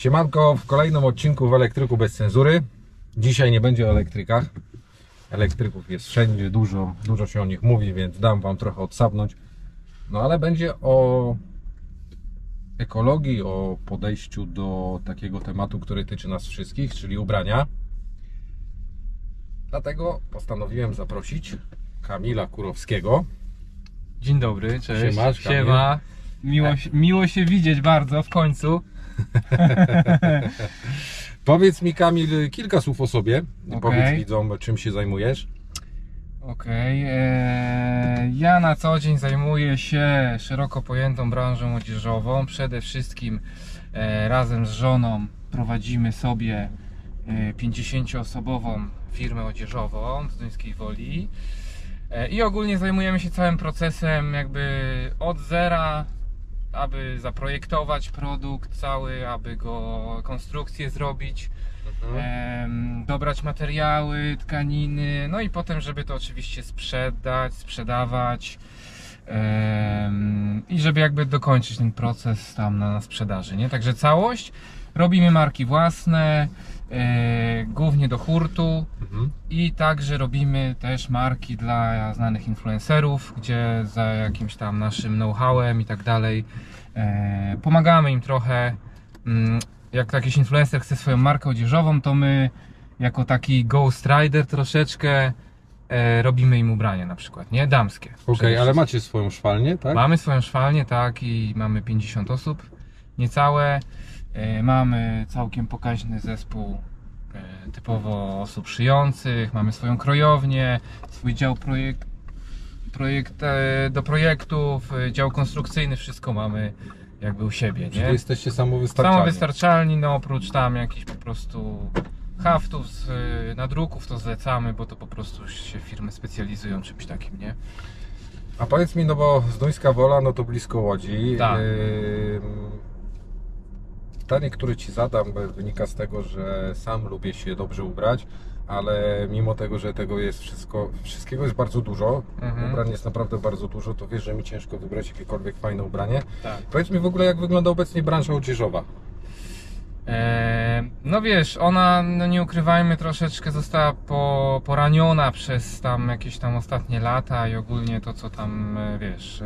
Siemanko, w kolejnym odcinku w Elektryku bez cenzury. Dzisiaj nie będzie o elektrykach. Elektryków jest wszędzie, dużo się o nich mówi, więc dam wam trochę odsapnąć. No ale będzie o ekologii, o podejściu do takiego tematu, który tyczy nas wszystkich, czyli ubrania. Dlatego postanowiłem zaprosić Kamila Kurowskiego. Dzień dobry, cześć. Siemasz, Kamil. Siema. Miło się widzieć bardzo w końcu. Powiedz mi, Kamil, kilka słów o sobie. Okay. Powiedz widzom, czym się zajmujesz. Ja na co dzień zajmuję się szeroko pojętą branżą odzieżową. Przede wszystkim razem z żoną prowadzimy sobie 50-osobową firmę odzieżową w Zduńskiej Woli. I ogólnie zajmujemy się całym procesem jakby od zera, aby zaprojektować produkt cały, aby go konstrukcję zrobić, dobrać materiały, tkaniny, no i potem, żeby to oczywiście sprzedawać i żeby jakby dokończyć ten proces tam na sprzedaży, nie? Także całość. Robimy marki własne, głównie do hurtu i także robimy też marki dla znanych influencerów, gdzie za jakimś tam naszym know-howem i tak dalej pomagamy im trochę. Jak jakiś influencer chce swoją markę odzieżową, to my jako taki Ghost Rider troszeczkę robimy im ubrania na przykład, nie? Damskie. Okej, ale macie swoją szwalnię, tak? Mamy swoją szwalnię, tak, i mamy 50 osób niecałe. Mamy całkiem pokaźny zespół typowo osób szyjących, mamy swoją krojownię, swój dział do projektów, dział konstrukcyjny, wszystko mamy jakby u siebie, Czyli nie? jesteście samowystarczalni. Samowystarczalni, no oprócz tam jakichś po prostu haftów, nadruków to zlecamy, bo to po prostu się firmy specjalizują czymś takim, nie? A powiedz mi, no bo Zduńska Wola, no to blisko Łodzi. Tak. Pytanie, które Ci zadam, wynika z tego, że sam lubię się dobrze ubrać, ale mimo tego, że tego jest wszystkiego jest bardzo dużo, ubrań jest naprawdę bardzo dużo, to wiesz, że mi ciężko wybrać jakiekolwiek fajne ubranie. Tak. Powiedz mi w ogóle, jak wygląda obecnie branża odzieżowa? No wiesz, ona, no nie ukrywajmy, troszeczkę została poraniona przez tam jakieś tam ostatnie lata i ogólnie to, co tam, wiesz,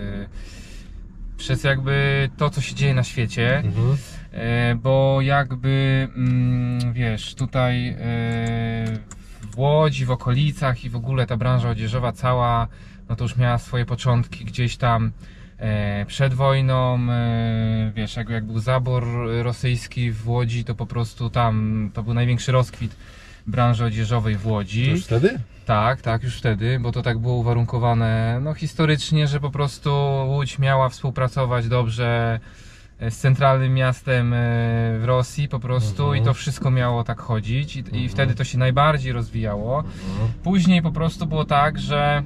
przez jakby to, co się dzieje na świecie, bo jakby, wiesz, tutaj w Łodzi, w okolicach i w ogóle ta branża odzieżowa cała, no to już miała swoje początki gdzieś tam przed wojną, wiesz, jak był zabór rosyjski w Łodzi, to po prostu tam, to był największy rozkwit branży odzieżowej w Łodzi. To już wtedy? Tak, już wtedy, bo to tak było uwarunkowane, no historycznie, że po prostu Łódź miała współpracować dobrze z centralnym miastem w Rosji po prostu i to wszystko miało tak chodzić i wtedy to się najbardziej rozwijało. Później po prostu było tak, że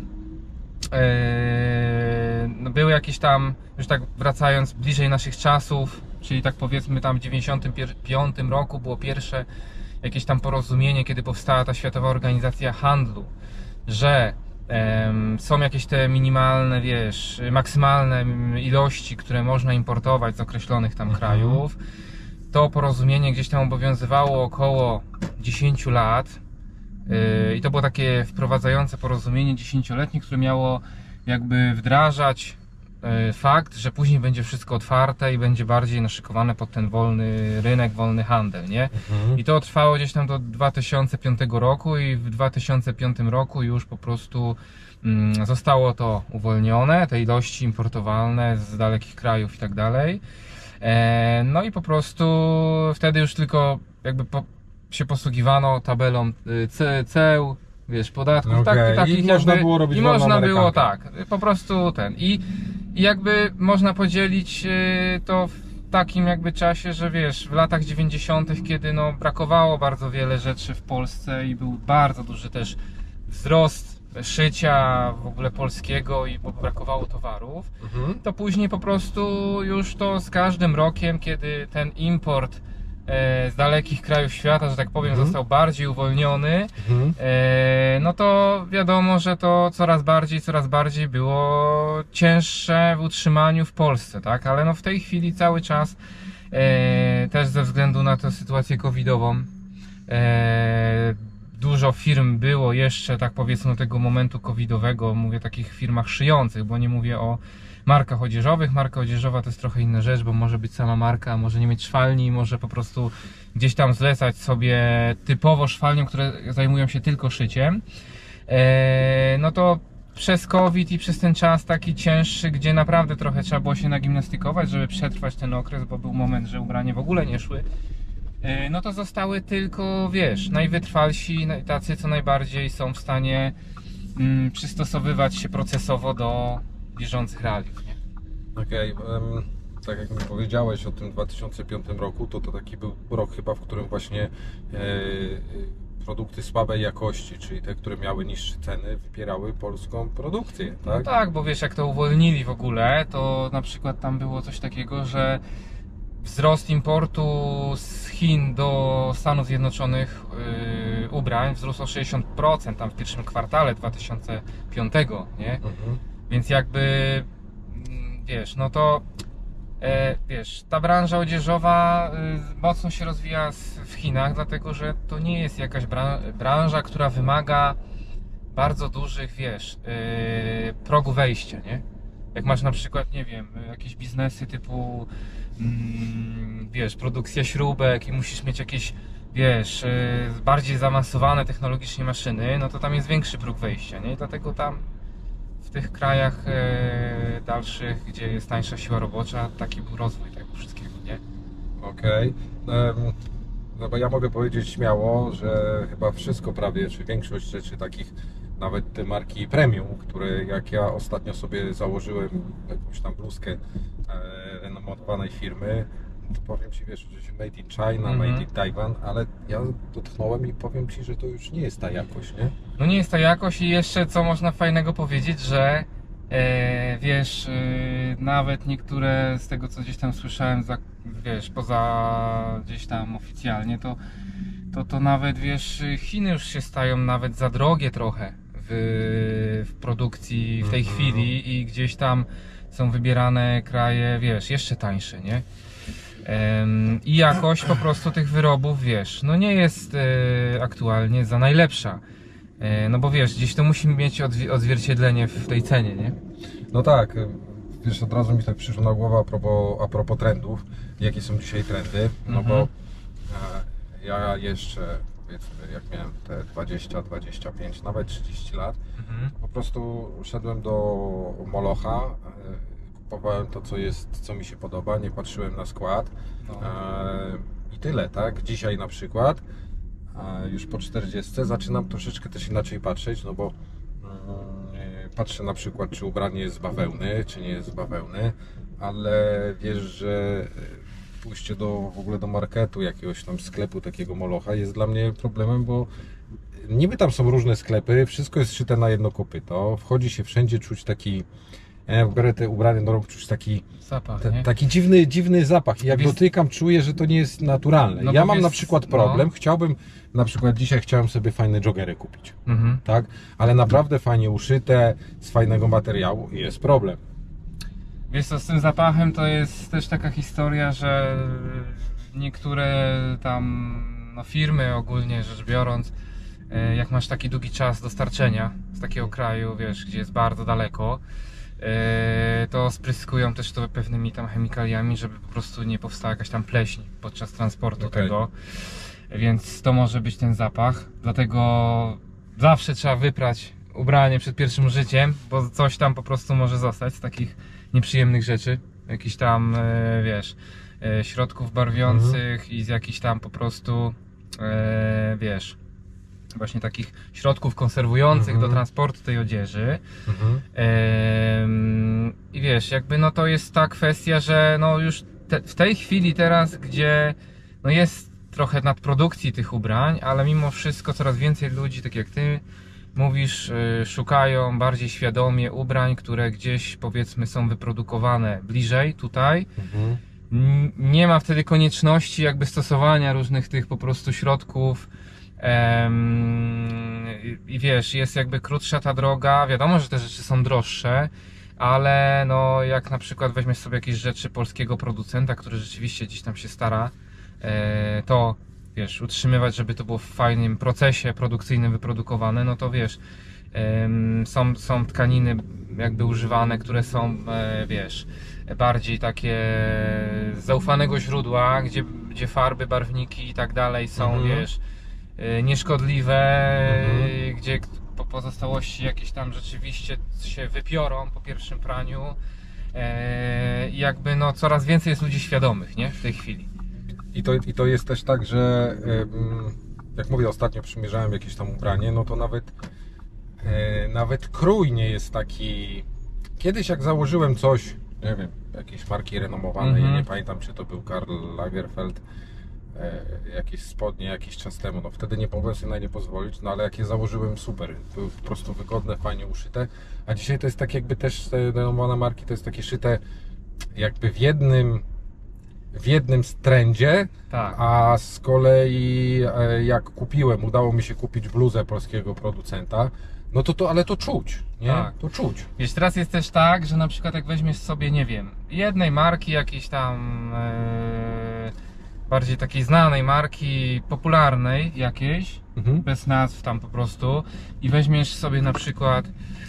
no były jakieś tam, już tak wracając bliżej naszych czasów, czyli tak powiedzmy tam w 1995 roku było pierwsze jakieś tam porozumienie, kiedy powstała ta Światowa Organizacja Handlu, że są jakieś te minimalne, wiesz, maksymalne ilości, które można importować z określonych tam krajów. To porozumienie gdzieś tam obowiązywało około 10 lat i to było takie wprowadzające porozumienie 10-letnie, które miało jakby wdrażać fakt, że później będzie wszystko otwarte i będzie bardziej naszykowane pod ten wolny rynek, wolny handel, nie? I to trwało gdzieś tam do 2005 roku i w 2005 roku już po prostu zostało to uwolnione, te ilości importowalne z dalekich krajów i tak dalej. No i po prostu wtedy już tylko jakby się posługiwano tabelą ceł, wiesz, podatków, takich i można było robić i można było tak, po prostu ten i jakby można podzielić to w takim jakby czasie, że wiesz, w latach 90., kiedy no brakowało bardzo wiele rzeczy w Polsce i był bardzo duży też wzrost szycia w ogóle polskiego i brakowało towarów, to później po prostu już to z każdym rokiem, kiedy ten import z dalekich krajów świata, że tak powiem, został bardziej uwolniony, no to wiadomo, że to coraz bardziej było cięższe w utrzymaniu w Polsce, tak? Ale no w tej chwili cały czas też ze względu względu na tę sytuację covidową. Dużo firm było jeszcze, tak powiedzmy, do tego momentu covidowego, mówię o takich firmach szyjących, bo nie mówię o markach odzieżowych. Marka odzieżowa to jest trochę inna rzecz, bo może być sama marka, może nie mieć szwalni, może po prostu gdzieś tam zlecać sobie typowo szwalniom, które zajmują się tylko szyciem. No to przez COVID i przez ten czas taki cięższy, gdzie naprawdę trochę trzeba było się nagimnastykować, żeby przetrwać ten okres, bo był moment, że ubrania w ogóle nie szły. No to zostały tylko, wiesz, najwytrwalsi, tacy, co najbardziej są w stanie przystosowywać się procesowo do bieżących realiów, nie? Okej, tak jak mi powiedziałeś o tym 2005 roku, to taki był rok chyba, w którym właśnie produkty słabej jakości, czyli te, które miały niższe ceny, wypierały polską produkcję, tak? No tak, bo wiesz, jak to uwolnili w ogóle, to na przykład tam było coś takiego, że wzrost importu z Chin do Stanów Zjednoczonych ubrań wzrósł o 60% tam w pierwszym kwartale 2005, nie? Więc jakby, wiesz, no to wiesz, ta branża odzieżowa mocno się rozwija w Chinach, dlatego że to nie jest jakaś branża, która wymaga bardzo dużych, wiesz, progu wejścia, nie? Jak masz na przykład, nie wiem, jakieś biznesy typu, wiesz, produkcja śrubek i musisz mieć jakieś, wiesz, bardziej zaawansowane technologicznie maszyny, no to tam jest większy próg wejścia, nie? I dlatego tam w tych krajach dalszych, gdzie jest tańsza siła robocza, taki był rozwój tego wszystkiego, nie? Okej. No bo ja mogę powiedzieć śmiało, że chyba wszystko prawie, czy większość rzeczy takich, nawet te marki premium, które jak ja ostatnio sobie założyłem jakąś tam bluzkę renomowanej firmy, to powiem Ci, wiesz, że made in China, made in Taiwan, ale ja dotknąłem i powiem Ci, że to już nie jest ta jakość, nie? No nie jest ta jakość i jeszcze co można fajnego powiedzieć, że wiesz, nawet niektóre z tego, co gdzieś tam słyszałem, wiesz, poza gdzieś tam oficjalnie, to nawet, wiesz, Chiny już się stają nawet za drogie trochę w produkcji w tej chwili i gdzieś tam są wybierane kraje, wiesz, jeszcze tańsze, nie? I jakość po prostu tych wyrobów, wiesz, no nie jest aktualnie za najlepsza. No bo wiesz, gdzieś to musi mieć odzwierciedlenie w tej cenie, nie? No tak, wiesz, od razu mi tak przyszło na głowę a propos trendów, jakie są dzisiaj trendy, no bo ja jeszcze, powiedzmy, jak miałem te 20, 25, nawet 30 lat, po prostu szedłem do Molocha, kupowałem to, co mi się podoba, nie patrzyłem na skład i tyle, tak? Dzisiaj na przykład, już po 40 zaczynam troszeczkę też inaczej patrzeć, no bo patrzę na przykład, czy ubranie jest z bawełny, czy nie jest z bawełny, ale wiesz, że pójście w ogóle do marketu, jakiegoś tam sklepu takiego Molocha jest dla mnie problemem, bo niby tam są różne sklepy, wszystko jest szyte na jedno kopyto, wchodzi się wszędzie, czuć taki, biorę te ubranie do rąk, czuć taki zapach, taki dziwny zapach i jak dotykam, czuję, że to nie jest naturalne. No ja mam na przykład problem, na przykład dzisiaj chciałem sobie fajne joggery kupić, tak? Ale naprawdę fajnie uszyte, z fajnego materiału i jest problem. Wiesz co, z tym zapachem to jest też taka historia, że niektóre tam firmy, ogólnie rzecz biorąc, jak masz taki długi czas dostarczenia z takiego kraju, wiesz, gdzie jest bardzo daleko, to spryskują też to pewnymi tam chemikaliami, żeby po prostu nie powstała jakaś tam pleśń podczas transportu tego, więc to może być ten zapach, dlatego zawsze trzeba wyprać ubranie przed pierwszym użyciem, bo coś tam po prostu może zostać z takich nieprzyjemnych rzeczy, jakichś tam, wiesz, środków barwiących i z jakichś tam po prostu, wiesz, właśnie takich środków konserwujących do transportu tej odzieży. I wiesz, jakby no to jest ta kwestia, że no już w tej chwili teraz, gdzie no jest trochę nadprodukcji tych ubrań, ale mimo wszystko coraz więcej ludzi, tak jak ty mówisz, szukają bardziej świadomie ubrań, które gdzieś, powiedzmy, są wyprodukowane bliżej tutaj. Nie ma wtedy konieczności jakby stosowania różnych tych po prostu środków i wiesz, jest jakby krótsza ta droga. Wiadomo, że te rzeczy są droższe, ale no jak na przykład weźmiesz sobie jakieś rzeczy polskiego producenta, który rzeczywiście gdzieś tam się stara to wiesz, utrzymywać, żeby to było w fajnym procesie produkcyjnym wyprodukowane, no to wiesz, są tkaniny jakby używane, które są, wiesz, bardziej takie z zaufanego źródła, gdzie farby, barwniki i tak dalej są, wiesz, nieszkodliwe, gdzie pozostałości jakieś tam rzeczywiście się wypiorą po pierwszym praniu. I jakby no coraz więcej jest ludzi świadomych, nie? W tej chwili. I to jest też tak, że jak mówię, ostatnio przymierzałem jakieś tam ubranie, no to nawet krój nie jest taki. Kiedyś jak założyłem coś, nie wiem, jakiejś marki renomowanej, nie pamiętam, czy to był Karl Lagerfeld, jakieś spodnie jakiś czas temu, no wtedy nie mogłem sobie na nie pozwolić, no ale jak je założyłem, super, były po prostu wygodne, fajnie uszyte, a dzisiaj to jest tak jakby też te renomowane marki, to jest takie szyte jakby w jednym trendzie, Tak. a z kolei jak udało mi się kupić bluzę polskiego producenta, no ale to czuć, nie? Tak. To czuć. Wiesz, teraz jest też tak, że na przykład jak weźmiesz sobie, nie wiem, jednej marki, jakiejś tam bardziej takiej znanej marki, popularnej jakiejś, bez nazw tam po prostu, i weźmiesz sobie na przykład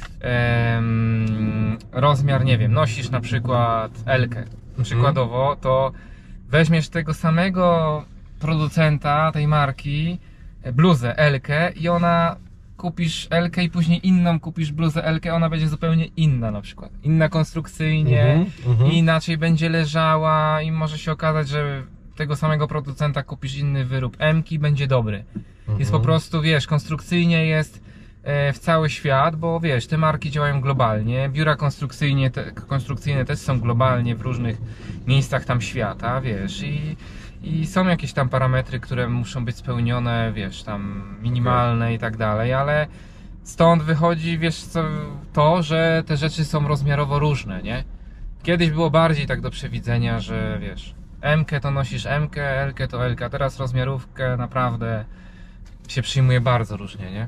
rozmiar, nie wiem, nosisz na przykład L-kę, przykładowo, to weźmiesz tego samego producenta tej marki, bluzę L-kę i ona kupisz L-kę i później inną kupisz bluzę L-kę, ona będzie zupełnie inna na przykład. Inna konstrukcyjnie, inaczej będzie leżała i może się okazać, że tego samego producenta kupisz inny wyrób M-ki, będzie dobry. Jest po prostu, wiesz, konstrukcyjnie jest w cały świat, bo wiesz, te marki działają globalnie, biura konstrukcyjne też są globalnie w różnych miejscach tam świata, wiesz, i są jakieś tam parametry, które muszą być spełnione, wiesz, tam minimalne i tak dalej, ale stąd wychodzi, wiesz co, to, że te rzeczy są rozmiarowo różne, nie? Kiedyś było bardziej tak do przewidzenia, że wiesz, M-kę to nosisz M-kę, L-kę to L-kę, teraz rozmiarówkę naprawdę się przyjmuje bardzo różnie, nie?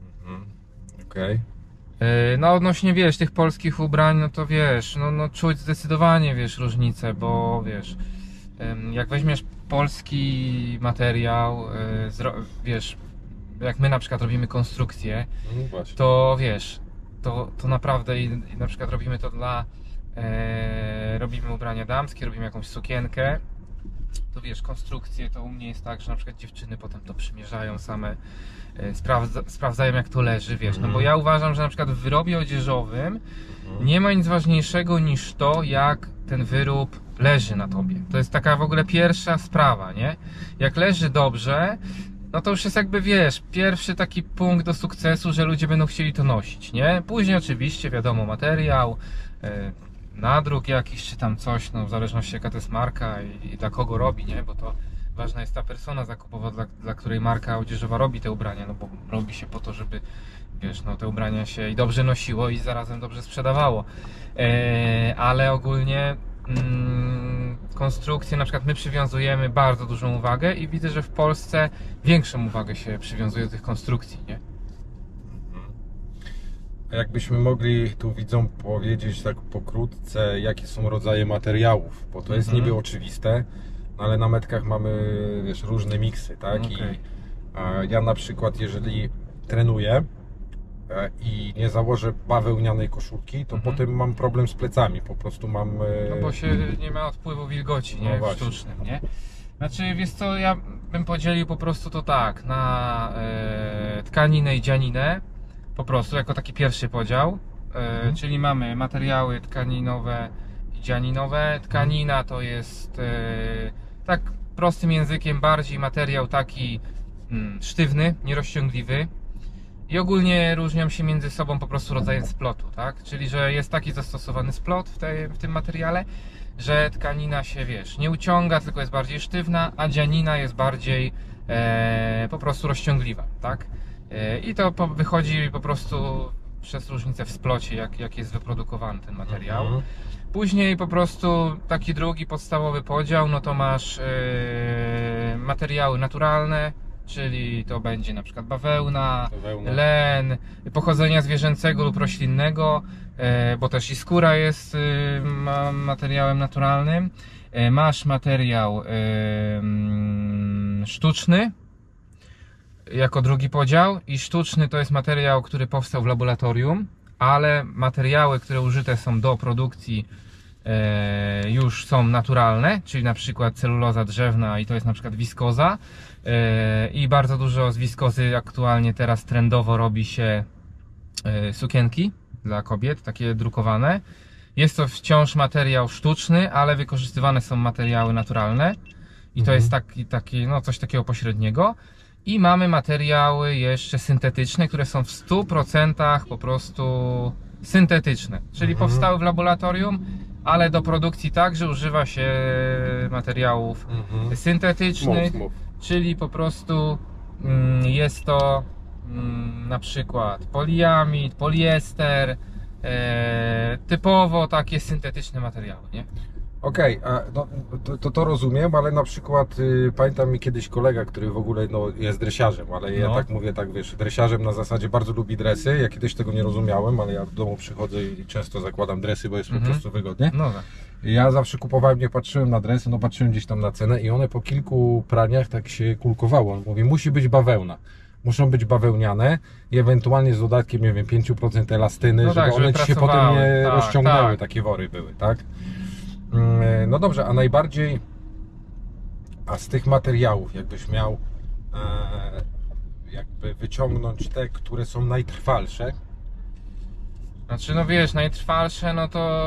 Okej. No odnośnie, wiesz, tych polskich ubrań, no to wiesz, no czuć zdecydowanie, wiesz, różnicę, bo wiesz, jak weźmiesz polski materiał, wiesz, jak my na przykład robimy konstrukcję, to wiesz, to naprawdę i na przykład robimy to robimy ubrania damskie, robimy jakąś sukienkę, to wiesz, konstrukcje to u mnie jest tak, że na przykład dziewczyny potem to przymierzają same, sprawdzają jak to leży, wiesz, no bo ja uważam, że na przykład w wyrobie odzieżowym nie ma nic ważniejszego niż to, jak ten wyrób leży na tobie. To jest taka w ogóle pierwsza sprawa, nie? Jak leży dobrze, no to już jest jakby, wiesz, pierwszy taki punkt do sukcesu, że ludzie będą chcieli to nosić, nie? Później oczywiście, wiadomo, materiał, nadruk jakiś, czy tam coś, no w zależności jaka to jest marka i dla kogo robi, nie? Bo to ważna jest ta persona zakupowa, dla której marka odzieżowa robi te ubrania, no bo robi się po to, żeby, wiesz, no te ubrania się i dobrze nosiło i zarazem dobrze sprzedawało. Ale ogólnie konstrukcje, na przykład my przywiązujemy bardzo dużą uwagę i widzę, że w Polsce większą uwagę się przywiązuje do tych konstrukcji, nie? A jakbyśmy mogli tu widzom powiedzieć tak pokrótce, jakie są rodzaje materiałów, bo to jest niby oczywiste, no ale na metkach mamy, wiesz, różne miksy, tak? Okay. I ja na przykład, jeżeli trenuję i nie założę bawełnianej koszulki, to potem mam problem z plecami, po prostu mam... No bo się nie ma odpływu wilgoci, nie? No w sztucznym, nie? Znaczy, wiesz co, ja bym podzielił po prostu to tak, na tkaninę i dzianinę, po prostu, jako taki pierwszy podział, czyli mamy materiały tkaninowe i dzianinowe. Tkanina to jest, tak prostym językiem, bardziej materiał taki sztywny, nierozciągliwy. I ogólnie różnią się między sobą po prostu rodzajem splotu, tak? Czyli, że jest taki zastosowany splot w tym materiale, że tkanina się, wiesz, nie uciąga, tylko jest bardziej sztywna, a dzianina jest bardziej po prostu rozciągliwa, tak? I to wychodzi po prostu przez różnicę w splocie, jak jest wyprodukowany ten materiał. Później po prostu taki drugi podstawowy podział, no to masz materiały naturalne, czyli to będzie na przykład bawełna, len, pochodzenia zwierzęcego lub roślinnego, bo też i skóra jest materiałem naturalnym. Masz materiał sztuczny jako drugi podział i sztuczny to jest materiał, który powstał w laboratorium, ale materiały, które użyte są do produkcji już są naturalne, czyli na przykład celuloza drzewna i to jest na przykład wiskoza i bardzo dużo z wiskozy aktualnie teraz trendowo robi się sukienki dla kobiet, takie drukowane. Jest to wciąż materiał sztuczny, ale wykorzystywane są materiały naturalne i to jest taki, no coś takiego pośredniego. I mamy materiały jeszcze syntetyczne, które są w 100% po prostu syntetyczne, czyli powstały w laboratorium, ale do produkcji także używa się materiałów syntetycznych, czyli po prostu jest to na przykład poliamid, poliester, typowo takie syntetyczne materiały, nie? Okej, no, to rozumiem, ale na przykład pamiętam mi kiedyś kolega, który w ogóle no, jest dresiarzem, ale ja tak mówię, tak wiesz, dresiarzem na zasadzie bardzo lubi dresy. Ja kiedyś tego nie rozumiałem, ale ja w domu przychodzę i często zakładam dresy, bo jest po prostu wygodnie. No tak. Ja zawsze kupowałem, nie patrzyłem na dresy, no patrzyłem gdzieś tam na cenę i one po kilku praniach tak się kulkowało. On mówi, musi być bawełna. Muszą być bawełniane i ewentualnie z dodatkiem, nie wiem, 5% elastyny, No żeby tak, one żeby ci się potem nie tak, rozciągnęły, tak. takie wory były, tak? No dobrze, a najbardziej, a z tych materiałów jakbyś miał jakby wyciągnąć te, które są najtrwalsze? Znaczy no wiesz, najtrwalsze no to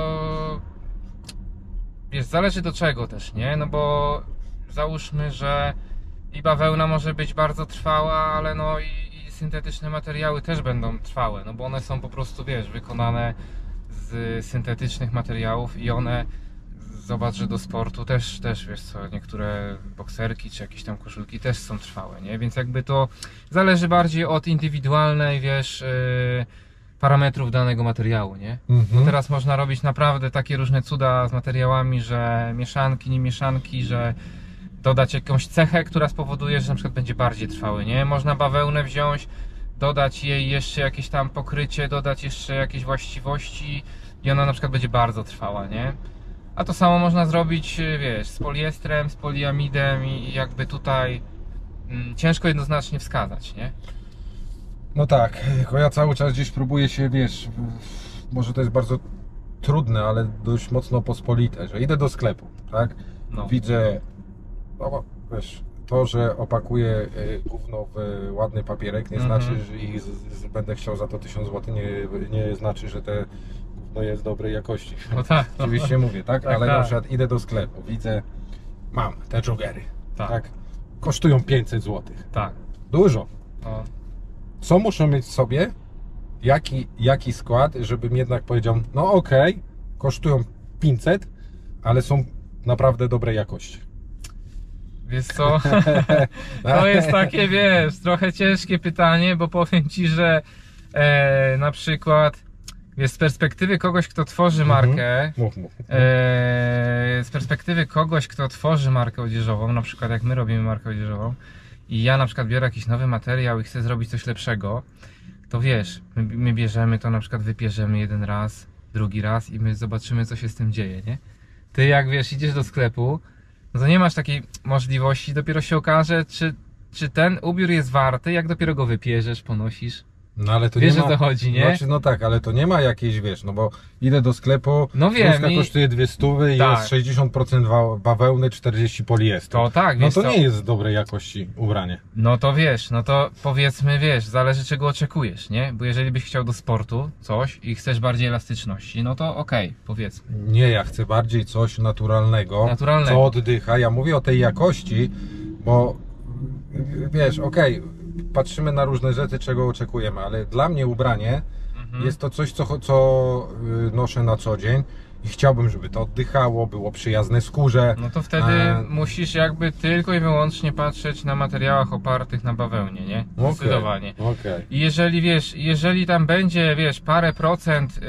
wiesz, zależy do czego też, nie? No bo załóżmy, że i bawełna może być bardzo trwała, ale no i syntetyczne materiały też będą trwałe, no bo one są po prostu, wiesz, wykonane z syntetycznych materiałów i one, zobacz, że do sportu też wiesz co, niektóre bokserki czy jakieś tam koszulki też są trwałe, nie? Więc jakby to zależy bardziej od indywidualnej, wiesz, parametrów danego materiału, nie? Bo teraz można robić naprawdę takie różne cuda z materiałami, że mieszanki, nie mieszanki, że dodać jakąś cechę, która spowoduje, że na przykład będzie bardziej trwały, nie? Można bawełnę wziąć, dodać jej jeszcze jakieś tam pokrycie, dodać jeszcze jakieś właściwości i ona na przykład będzie bardzo trwała, nie? A to samo można zrobić, wiesz, z poliestrem, z poliamidem i jakby tutaj ciężko jednoznacznie wskazać, nie? No tak, tylko ja cały czas gdzieś próbuję się, wiesz, może to jest bardzo trudne, ale dość mocno pospolite, że idę do sklepu, tak? No. Widzę, no wiesz, to, że opakuję gówno w ładny papierek, nie znaczy, że będę chciał za to 1000 zł, nie znaczy, że te gówno jest dobrej jakości. No tak. Oczywiście mówię, tak? Tak, Ale tak. na przykład idę do sklepu, widzę, mam te joggery, Tak. tak? Kosztują 500 zł. Tak. Dużo. No. Co muszę mieć w sobie? Jaki skład, żebym jednak powiedział, no okej, kosztują 500, ale są naprawdę dobrej jakości. Wiesz co, to jest takie, wiesz, trochę ciężkie pytanie, bo powiem Ci, że na przykład, wiesz, z perspektywy kogoś, kto tworzy markę, Mów. z perspektywy kogoś, kto tworzy markę odzieżową, na przykład jak my robimy markę odzieżową i ja na przykład biorę jakiś nowy materiał i chcę zrobić coś lepszego, to wiesz, my bierzemy to, na przykład wypierzemy jeden raz, drugi raz i my zobaczymy, co się z tym dzieje, nie? Ty jak, wiesz, idziesz do sklepu, no to nie masz takiej możliwości, dopiero się okaże, czy ten ubiór jest warty, jak dopiero go wypierzesz, ponosisz. No ale to Wiesz, nie ma, o co chodzi, nie? Znaczy, no tak, ale to nie ma jakiejś, wiesz, no bo idę do sklepu, No wiem, bluzka kosztuje 200 i tak. jest 60% bawełny, 40 poliestru. To tak, No wiesz to co? nie jest dobrej jakości ubranie. No to wiesz, no to powiedzmy, wiesz, zależy czego oczekujesz, nie? Bo jeżeli byś chciał do sportu coś i chcesz bardziej elastyczności, no to okej, powiedzmy. Nie, ja chcę bardziej coś naturalnego, co oddycha. Ja mówię o tej jakości, bo wiesz, patrzymy na różne rzeczy, czego oczekujemy, ale dla mnie ubranie jest to coś, co noszę na co dzień i chciałbym, żeby to oddychało, było przyjazne skórze. No to wtedy musisz jakby tylko i wyłącznie patrzeć na materiałach opartych na bawełnie, nie? Zdecydowanie. Okej. I jeżeli wiesz, jeżeli tam będzie, wiesz, parę procent,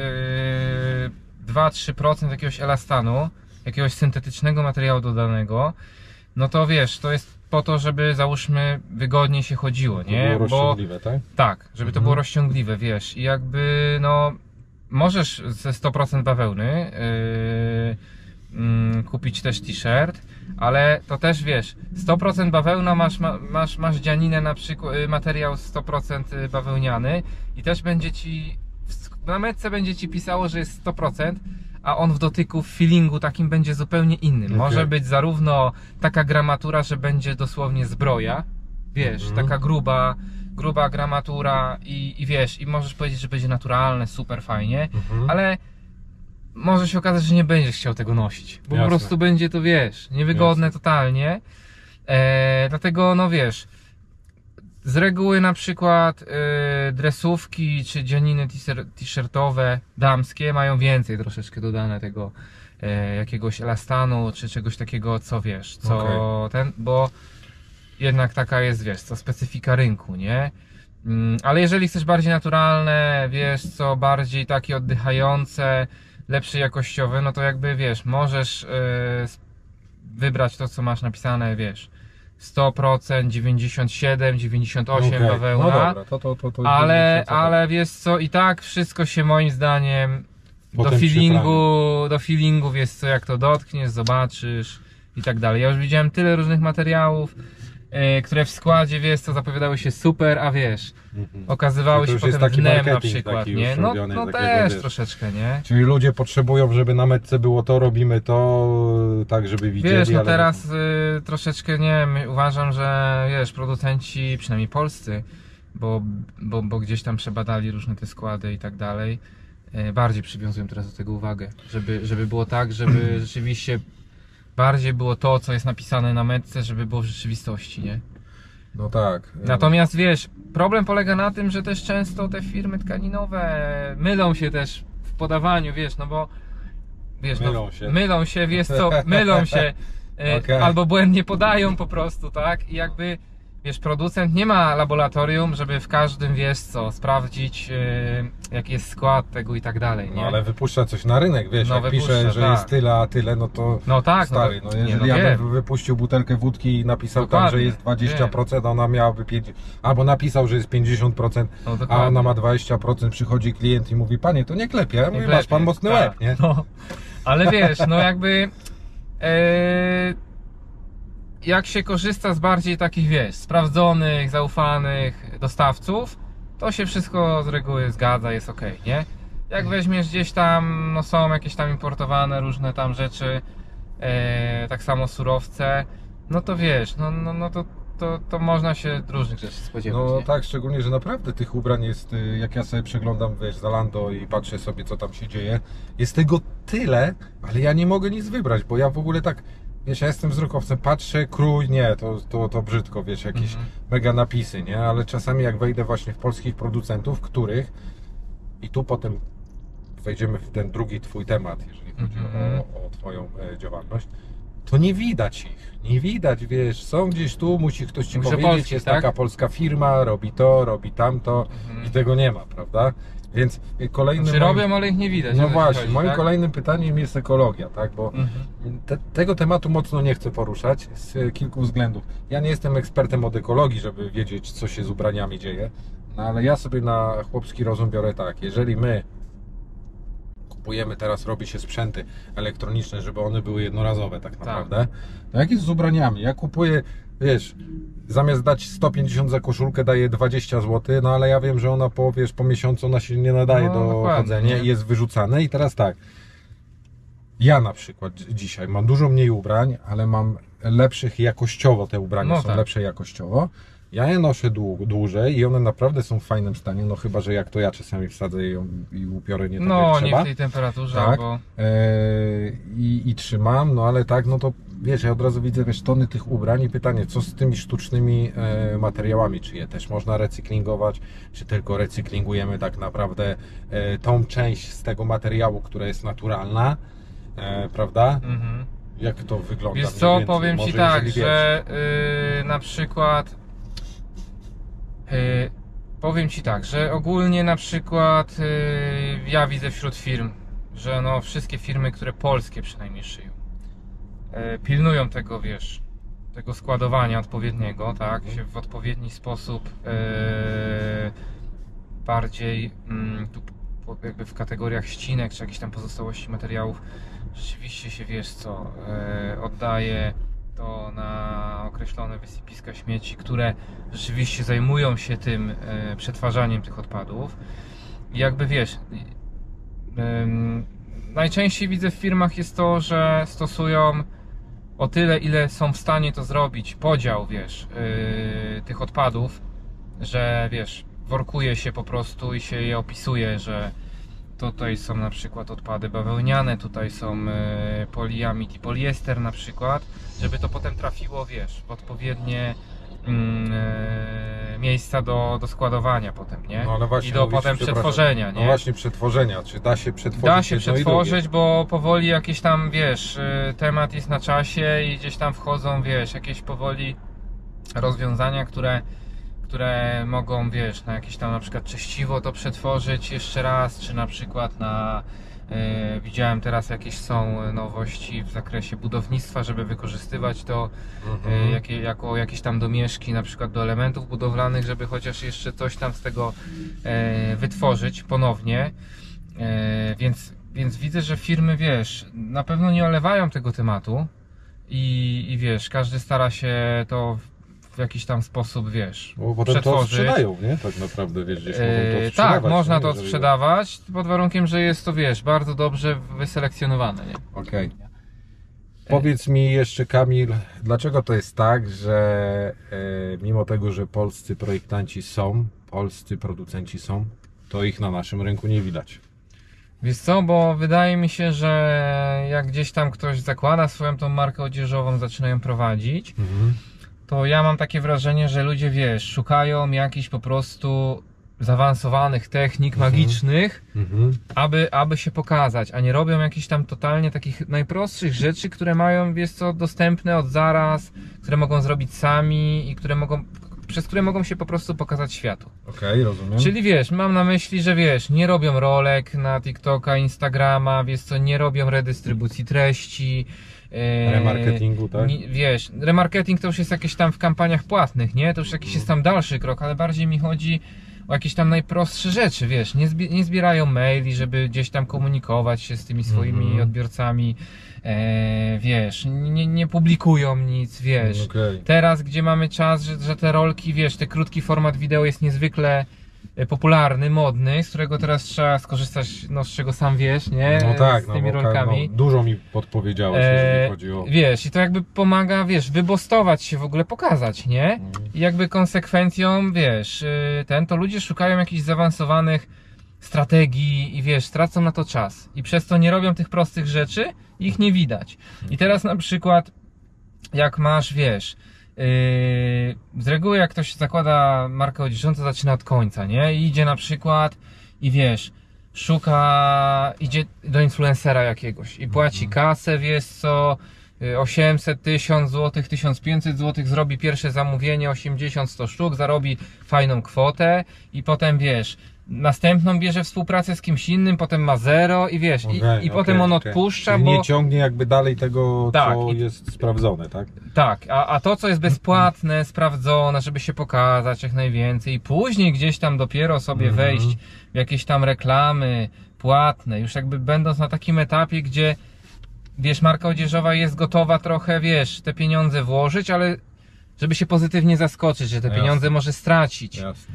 2-3% jakiegoś elastanu, jakiegoś syntetycznego materiału dodanego, no to wiesz, to jest po to, żeby załóżmy wygodniej się chodziło, nie? Było rozciągliwe, tak? Tak, żeby to było rozciągliwe, wiesz, i jakby no możesz ze 100% bawełny kupić też t-shirt, ale to też wiesz, 100% bawełna, masz dzianinę na przykład, materiał 100% bawełniany i też będzie ci, na metce będzie ci pisało, że jest 100%, a on w dotyku, w feelingu takim będzie zupełnie innym. Może być zarówno taka gramatura, że będzie dosłownie zbroja, wiesz, taka gruba gramatura i wiesz, i możesz powiedzieć, że będzie naturalne, super fajnie, ale może się okazać, że nie będziesz chciał tego nosić, bo po prostu będzie to, wiesz, niewygodne totalnie. Dlatego, no wiesz, z reguły na przykład dresówki czy dzianiny t-shirtowe damskie mają więcej troszeczkę dodane tego jakiegoś elastanu czy czegoś takiego, co wiesz, co bo jednak taka jest, wiesz, co specyfika rynku, nie? Ale jeżeli chcesz bardziej naturalne, wiesz co, bardziej takie oddychające, lepsze jakościowe, no to jakby, wiesz, możesz wybrać to, co masz napisane, wiesz, 100%, 97, 98 bawełna, no dobra, to ale wiesz co, i tak wszystko się moim zdaniem do feelingu, wiesz co, jak to dotkniesz, zobaczysz i tak dalej. Ja już widziałem tyle różnych materiałów, które w składzie, wiesz co, zapowiadały się super, a wiesz, okazywały się potem dnem na przykład, nie? No też wiesz, troszeczkę, nie? Czyli ludzie potrzebują, żeby na metce było to, robimy to, tak żeby widzieli. Wiesz, no teraz troszeczkę, nie wiem, uważam, że wiesz, producenci, przynajmniej polscy, bo gdzieś tam przebadali różne te składy i tak dalej, bardziej przywiązują teraz do tego uwagę, żeby było tak, żeby rzeczywiście bardziej było to, co jest napisane na metce, żeby było w rzeczywistości, nie? No tak. Natomiast wiesz, problem polega na tym, że też często te firmy tkaninowe mylą się też w podawaniu, wiesz, no bo wiesz, mylą się, wiesz co, mylą się albo błędnie podają po prostu, tak? I jakby wiesz, producent nie ma laboratorium, żeby w każdym, wiesz co, sprawdzić jaki jest skład tego i tak dalej, nie? No ale wypuszcza coś na rynek, wiesz, jak pisze, że jest tyle, a tyle, no to stary, jeżeli ja bym wypuścił butelkę wódki i napisał tam, że jest 20%, a ona miałaby 50%, albo napisał, że jest 50%, a ona ma 20%, przychodzi klient i mówi, panie, to nie klepie, ja mówię, masz pan mocny łeb, nie? No, ale wiesz, no jakby jak się korzysta z bardziej takich, wiesz, sprawdzonych, zaufanych dostawców, to się wszystko z reguły zgadza, jest ok, nie? Jak weźmiesz gdzieś tam, no są jakieś tam importowane różne tam rzeczy, tak samo surowce, no to wiesz, to można się różnych rzeczy spodziewać. No nie? tak, szczególnie, że naprawdę tych ubrań jest, jak ja sobie przeglądam, wiesz, Zalando i patrzę sobie, co tam się dzieje, jest tego tyle, ale ja nie mogę nic wybrać, bo ja w ogóle tak, wiesz, ja jestem wzrokowcem, patrzę, krój, nie, to brzydko, wiesz, jakieś mega napisy, nie, ale czasami jak wejdę właśnie w polskich producentów, których, i tu potem wejdziemy w ten drugi twój temat, jeżeli chodzi o twoją działalność, to nie widać ich, nie widać, wiesz, są gdzieś tu, musi ktoś ci powiedzieć, polski, jest taka polska firma, robi to, robi tamto i tego nie ma, prawda? Więc kolejnym... Czy robią, ale ich nie widać. No właśnie, chodzi, moim kolejnym pytaniem jest ekologia, tak? Bo tego tematu mocno nie chcę poruszać z kilku względów. Ja nie jestem ekspertem od ekologii, żeby wiedzieć, co się z ubraniami dzieje, no ale ja sobie na chłopski rozum biorę tak, jeżeli my kupujemy, teraz robi się sprzęty elektroniczne, żeby one były jednorazowe tak naprawdę, to jak jest z ubraniami? Ja kupuję, wiesz, zamiast dać 150 za koszulkę, daję 20 zł, no ale ja wiem, że ona po miesiącu ona się nie nadaje do chodzenia i jest wyrzucane. I teraz tak, ja na przykład dzisiaj mam dużo mniej ubrań, ale mam lepszych jakościowo, te ubrania są lepsze jakościowo. Ja je noszę dłużej i one naprawdę są w fajnym stanie, no chyba, że jak to ja czasami wsadzę ją i upiorę nie tak jak trzeba. Nie w tej temperaturze, tak, bo... I trzymam, no ale tak, no to wiesz, ja od razu widzę, wiesz, tony tych ubrań i pytanie, co z tymi sztucznymi materiałami, czy je też można recyklingować, czy tylko recyklingujemy tak naprawdę tą część z tego materiału, która jest naturalna, prawda? Jak to wygląda? Wiesz co, powiem Ci tak, że na przykład powiem Ci tak, że ogólnie na przykład ja widzę wśród firm, że no wszystkie firmy, które polskie przynajmniej szyją, pilnują tego, wiesz, tego składowania odpowiedniego, tak, się w odpowiedni sposób bardziej tu jakby w kategoriach ścinek czy jakichś tam pozostałości materiałów rzeczywiście się, wiesz co, oddaje to na określone wysypiska śmieci, które rzeczywiście zajmują się tym przetwarzaniem tych odpadów. I jakby wiesz, najczęściej widzę w firmach jest to, że stosują o tyle, ile są w stanie to zrobić, podział, wiesz, tych odpadów, że wiesz, workuje się po prostu i się je opisuje, że tutaj są na przykład odpady bawełniane, tutaj są poliamid i poliester na przykład, żeby to potem trafiło, wiesz, w odpowiednie miejsca do składowania potem, nie? No, ale właśnie I do mówisz, potem przetworzenia, nie? No właśnie przetworzenia, czy da się przetworzyć? Da się jedno i przetworzyć, bo powoli jakiś tam, wiesz, temat jest na czasie i gdzieś tam wchodzą, wiesz, jakieś powoli rozwiązania, które mogą, wiesz, na jakieś tam na przykład czyściwo to przetworzyć jeszcze raz, czy na przykład na widziałem teraz jakieś są nowości w zakresie budownictwa, żeby wykorzystywać to jako jakieś tam domieszki, na przykład do elementów budowlanych, żeby chociaż jeszcze coś tam z tego wytworzyć ponownie. Więc widzę, że firmy, wiesz, na pewno nie olewają tego tematu i wiesz, każdy stara się to w jakiś tam sposób, wiesz, Bo potem przetworzyć. to sprzedają, nie? Tak naprawdę, wiesz, gdzieś mogą to sprzedawać. Tak, można nie? to Jeżeli... sprzedawać, pod warunkiem, że jest to, wiesz, bardzo dobrze wyselekcjonowane, nie? Okej. Powiedz mi jeszcze, Kamil, dlaczego to jest tak, że mimo tego, że polscy projektanci są, polscy producenci są, to ich na naszym rynku nie widać? Wiesz co, bo wydaje mi się, że jak gdzieś tam ktoś zakłada swoją tą markę odzieżową, zaczyna ją prowadzić, to ja mam takie wrażenie, że ludzie, wiesz, szukają jakichś po prostu zaawansowanych technik magicznych, aby się pokazać, a nie robią jakichś tam totalnie takich najprostszych rzeczy, które mają, wiesz co, dostępne od zaraz, które mogą zrobić sami i przez które mogą się po prostu pokazać światu. Okej, rozumiem. Czyli wiesz, mam na myśli, że wiesz, nie robią rolek na TikToka, Instagrama, wiesz co, nie robią redystrybucji treści, remarketingu, tak? Wiesz, remarketing to już jest jakieś tam w kampaniach płatnych, nie? To już jakiś jest tam dalszy krok, ale bardziej mi chodzi o jakieś tam najprostsze rzeczy, wiesz, nie zbierają maili, żeby gdzieś tam komunikować się z tymi swoimi odbiorcami, wiesz, nie publikują nic, wiesz. Teraz, gdzie mamy czas, że te rolki, wiesz, ten krótki format wideo jest niezwykle popularny, modny, z którego teraz trzeba skorzystać, no z czego sam wiesz, nie? No tak, z tymi rolkami. No, dużo mi podpowiedziałeś, jeżeli chodzi o... Wiesz, i to jakby pomaga, wiesz, wybostować się, w ogóle pokazać, nie? I jakby konsekwencją, wiesz, to ludzie szukają jakichś zaawansowanych strategii i wiesz, tracą na to czas. I przez to nie robią tych prostych rzeczy, ich nie widać. I teraz na przykład, jak masz, wiesz, z reguły jak ktoś zakłada markę odzieżową, to zaczyna od końca, nie? I idzie na przykład i wiesz, idzie do influencera jakiegoś i płaci kasę, wiesz co, 800, 1000 zł, 1500 zł, zrobi pierwsze zamówienie, 80-100 sztuk, zarobi fajną kwotę i potem wiesz, następną bierze współpracę z kimś innym, potem ma zero i wiesz, i potem on odpuszcza, czyli bo... nie ciągnie jakby dalej tego, tak, co jest sprawdzone, tak? Tak, a to co jest bezpłatne, sprawdzone, żeby się pokazać jak najwięcej i później gdzieś tam dopiero sobie wejść w jakieś tam reklamy płatne, już jakby będąc na takim etapie, gdzie wiesz, marka odzieżowa jest gotowa trochę, wiesz, te pieniądze włożyć, ale żeby się pozytywnie zaskoczyć, że te pieniądze może stracić. Jasne.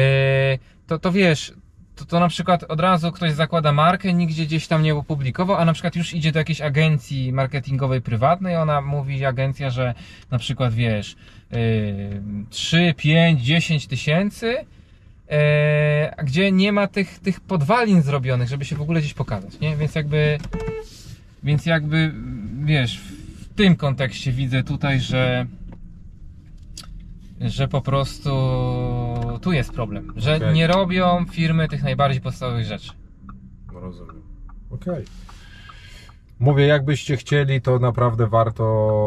To wiesz, to na przykład od razu ktoś zakłada markę, nigdzie gdzieś tam nie opublikował, a na przykład już idzie do jakiejś agencji marketingowej prywatnej, ona mówi, agencja, że na przykład wiesz, 3, 5, 10 tysięcy, gdzie nie ma tych podwalin zrobionych, żeby się w ogóle gdzieś pokazać, nie? Więc jakby wiesz, w tym kontekście widzę tutaj, że po prostu tu jest problem, że nie robią firmy tych najbardziej podstawowych rzeczy. Rozumiem. Okej. Mówię, jakbyście chcieli, to naprawdę warto,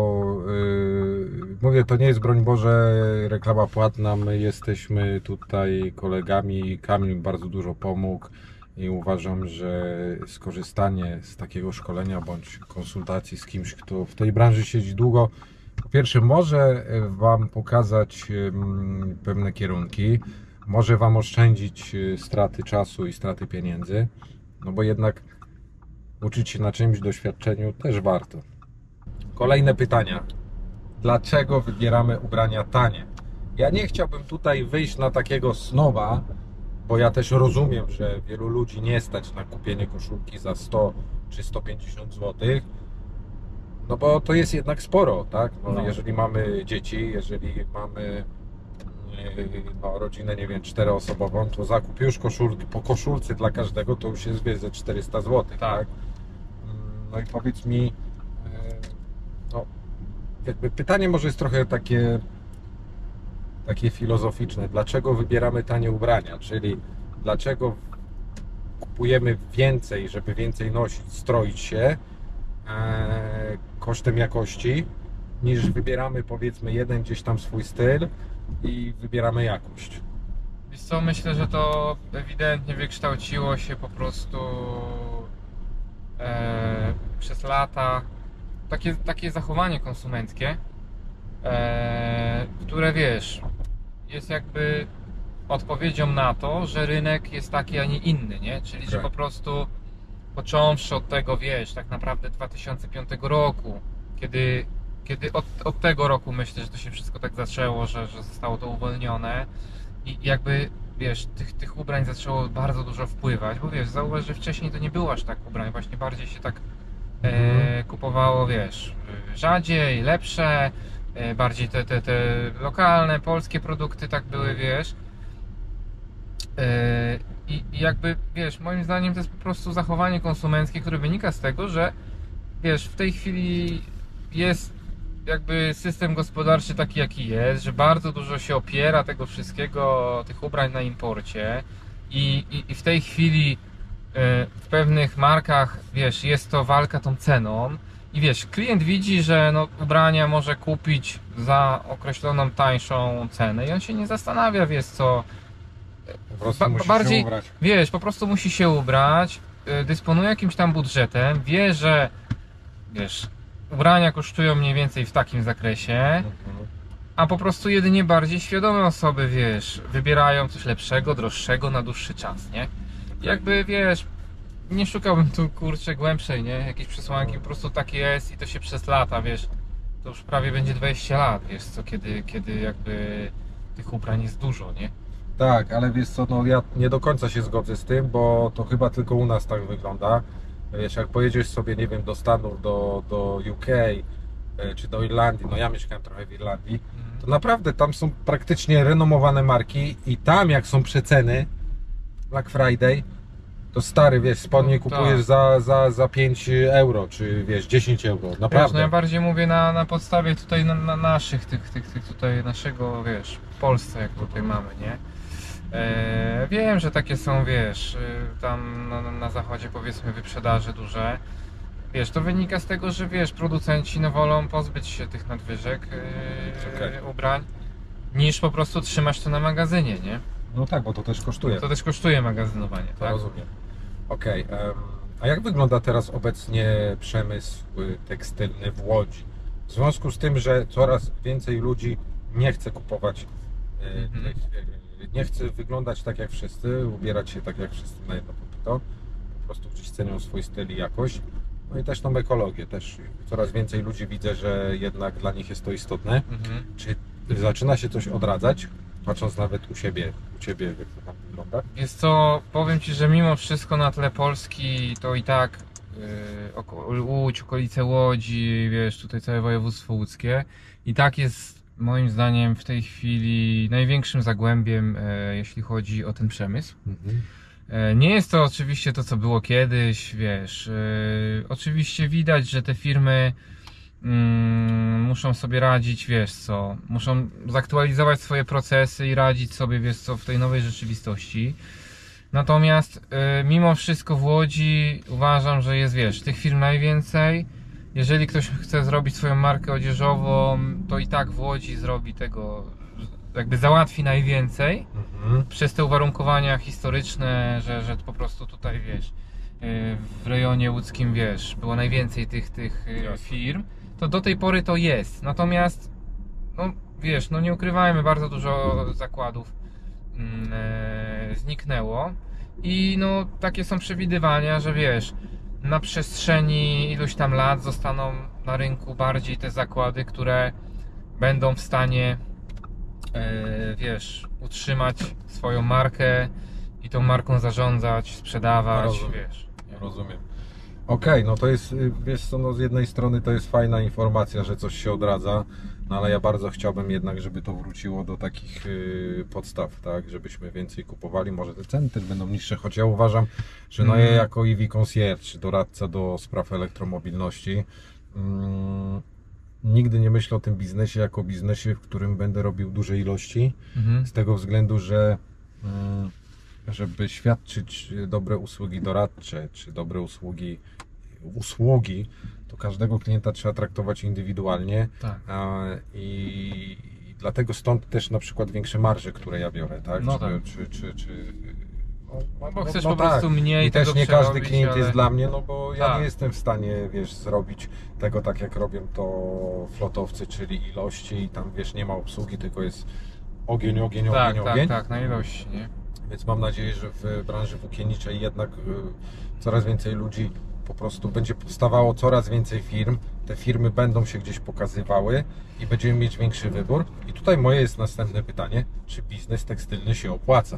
mówię, to nie jest, broń Boże, reklama płatna, my jesteśmy tutaj kolegami, Kamil bardzo dużo pomógł i uważam, że skorzystanie z takiego szkolenia bądź konsultacji z kimś, kto w tej branży siedzi długo, po pierwsze może Wam pokazać pewne kierunki, może Wam oszczędzić straty czasu i straty pieniędzy, no bo jednak uczyć się na czymś doświadczeniu też warto. Kolejne pytania. Dlaczego wybieramy ubrania tanie? Ja nie chciałbym tutaj wyjść na takiego snoba, bo ja też rozumiem, że wielu ludzi nie stać na kupienie koszulki za 100 czy 150 zł. No bo to jest jednak sporo, tak? No. Jeżeli mamy dzieci, jeżeli mamy rodzinę, nie wiem, 4-osobową, to zakup już koszulki, po koszulce dla każdego to już jest, wiesz, ze 400 zł, tak? No i powiedz mi, no, jakby pytanie może jest trochę takie filozoficzne. Dlaczego wybieramy tanie ubrania? Czyli dlaczego kupujemy więcej, żeby więcej nosić, stroić się kosztem jakości, niż wybieramy, powiedzmy, jeden gdzieś tam swój styl i wybieramy jakość. Wiesz co, myślę, że to ewidentnie wykształciło się po prostu przez lata takie zachowanie konsumenckie, które, wiesz, jest jakby odpowiedzią na to, że rynek jest taki, a nie inny, nie? Czyli że po prostu począwszy od tego, wiesz, tak naprawdę 2005 roku, kiedy od tego roku myślę, że to się wszystko tak zaczęło, że zostało to uwolnione i jakby, wiesz, tych ubrań zaczęło bardzo dużo wpływać, bo wiesz, zauważ, że wcześniej to nie było aż tak ubrań, właśnie bardziej się tak kupowało, wiesz, rzadziej, lepsze, bardziej te lokalne, polskie produkty tak były, wiesz. I jakby, wiesz, moim zdaniem to jest po prostu zachowanie konsumenckie, które wynika z tego, że, wiesz, w tej chwili jest jakby system gospodarczy taki, jaki jest, że bardzo dużo się opiera tego wszystkiego, tych ubrań na imporcie i w tej chwili w pewnych markach, wiesz, jest to walka tą ceną i wiesz, klient widzi, że no, ubrania może kupić za określoną tańszą cenę i on się nie zastanawia, wiesz co, po prostu musi bardziej się ubrać. Wiesz, po prostu musi się ubrać, dysponuje jakimś tam budżetem, wie, że wiesz, ubrania kosztują mniej więcej w takim zakresie, a po prostu jedynie bardziej świadome osoby, wiesz, wybierają coś lepszego, droższego na dłuższy czas, nie? Jakby, wiesz, nie szukałbym tu, kurczę, głębszej, nie? Jakieś przesłanki, po prostu tak jest i to się przez lata, wiesz, to już prawie będzie 20 lat, wiesz co, kiedy jakby tych ubrań jest dużo, nie? Tak, ale wiesz co, no ja nie do końca się zgodzę z tym, bo to chyba tylko u nas tak wygląda. Wiesz, jak pojedziesz sobie, nie wiem, do Stanów, do UK czy do Irlandii, no ja mieszkałem trochę w Irlandii, to naprawdę tam są praktycznie renomowane marki i tam jak są przeceny Black Friday, to stary, wiesz, spodnie kupujesz za 5 euro, czy wiesz, 10 euro, naprawdę. Wiesz, no ja bardziej mówię na podstawie tutaj na naszych, tych tutaj naszego, wiesz, w Polsce jak tutaj mamy, nie? Wiem, że takie są, wiesz, tam na zachodzie powiedzmy wyprzedaże duże. Wiesz, to wynika z tego, że wiesz, producenci no wolą pozbyć się tych nadwyżek ubrań, niż po prostu trzymać to na magazynie, nie? No tak, bo to też kosztuje. To też kosztuje magazynowanie, tak? Rozumiem. Okej, a jak wygląda teraz obecnie przemysł tekstylny w Łodzi? W związku z tym, że coraz więcej ludzi nie chce kupować nie chce wyglądać tak jak wszyscy, ubierać się tak jak wszyscy na jedno kopyto, po prostu gdzieś cenią swój styl i jakość. No i też tą ekologię, też coraz więcej ludzi widzę, że jednak dla nich jest to istotne. Czy zaczyna się coś odradzać, patrząc nawet u Ciebie, jak to tam wygląda? Jest co, powiem Ci, że mimo wszystko na tle Polski to i tak Łódź, okolice Łodzi, wiesz, tutaj całe województwo łódzkie i tak jest moim zdaniem w tej chwili największym zagłębiem, jeśli chodzi o ten przemysł. Nie jest to oczywiście to, co było kiedyś, wiesz, oczywiście widać, że te firmy muszą sobie radzić, wiesz co, muszą zaktualizować swoje procesy i radzić sobie, wiesz co, w tej nowej rzeczywistości. Natomiast mimo wszystko w Łodzi uważam, że jest, wiesz, tych firm najwięcej. Jeżeli ktoś chce zrobić swoją markę odzieżową, to i tak w Łodzi zrobi tego, jakby załatwi najwięcej przez te uwarunkowania historyczne, że po prostu tutaj, wiesz, w rejonie łódzkim, wiesz, było najwięcej tych firm, to do tej pory to jest. Natomiast, no wiesz, no nie ukrywajmy, bardzo dużo zakładów zniknęło i no takie są przewidywania, że wiesz, na przestrzeni iluś tam lat zostaną na rynku bardziej te zakłady, które będą w stanie, wiesz, utrzymać swoją markę i tą marką zarządzać, sprzedawać, wiesz. Rozumiem. Okej, no to jest, wiesz co, no z jednej strony to jest fajna informacja, że coś się odradza, no ale ja bardzo chciałbym jednak, żeby to wróciło do takich podstaw, tak, żebyśmy więcej kupowali, może te ceny też będą niższe, choć ja uważam, że no ja jako EV Concierge, doradca do spraw elektromobilności, nigdy nie myślę o tym biznesie jako biznesie, w którym będę robił duże ilości, z tego względu, że żeby świadczyć dobre usługi doradcze, czy dobre usługi, to każdego klienta trzeba traktować indywidualnie. Tak. I dlatego stąd też na przykład większe marże, które ja biorę, tak? No bo chcesz po prostu mniej i tego też nie przerobić, każdy klient ale... jest dla mnie, no bo ja Tak. nie jestem w stanie, wiesz, zrobić tego tak jak robią to flotowcy, czyli ilości i tam, wiesz, nie ma obsługi, tylko jest ogień, ogień, Tak, ogień, ogień. tak, na ilości, nie? Więc mam nadzieję, że w branży włókienniczej jednak coraz więcej ludzi po prostu będzie powstawało, coraz więcej firm. Te firmy będą się gdzieś pokazywały i będziemy mieć większy wybór. I tutaj moje jest następne pytanie, czy biznes tekstylny się opłaca?